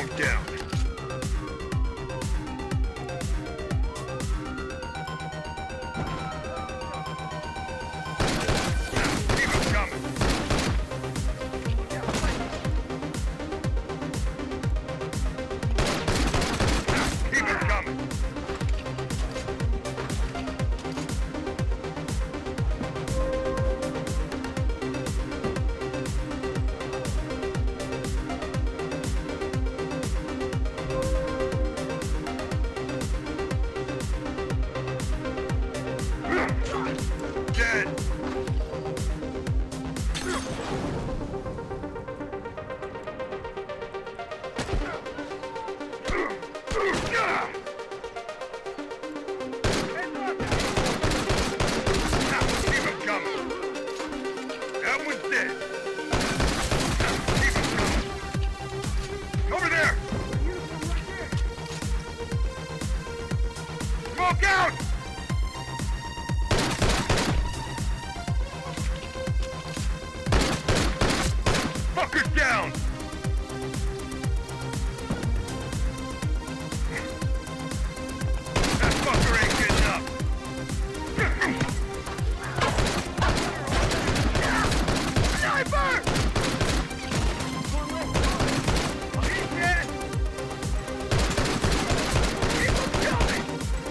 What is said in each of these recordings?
him down. Keep him coming. Keep him coming. Dead. Keep him coming. That one's dead. Keep him coming. Over there. Smoke out. Fuckers down! That fucker ain't getting up! Sniper! He's dead! Keep him coming!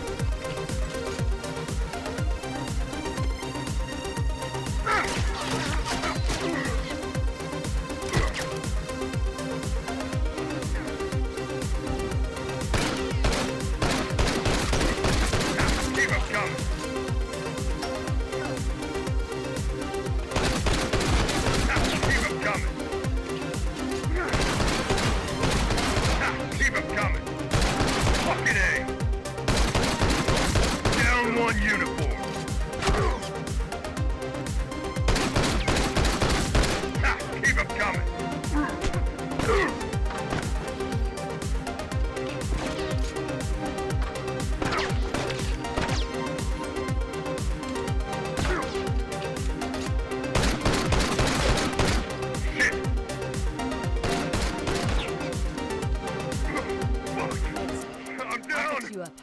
Keep him coming! Keep him coming! Keep him coming! Fucking A! Down one uniform! Keep him coming! You up.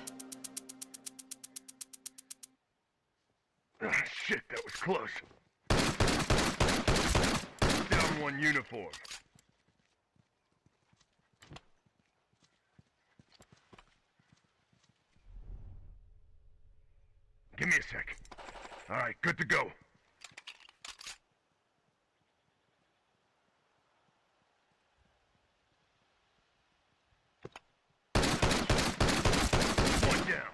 Ah, shit, that was close. Down one uniform. Give me a sec. All right, good to go. One down.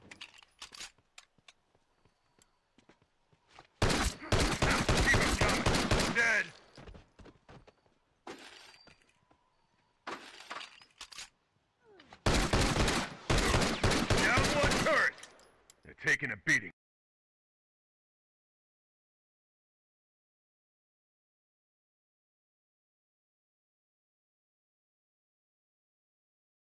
Keep him coming. Dead. Down one turret. They're taking a beating.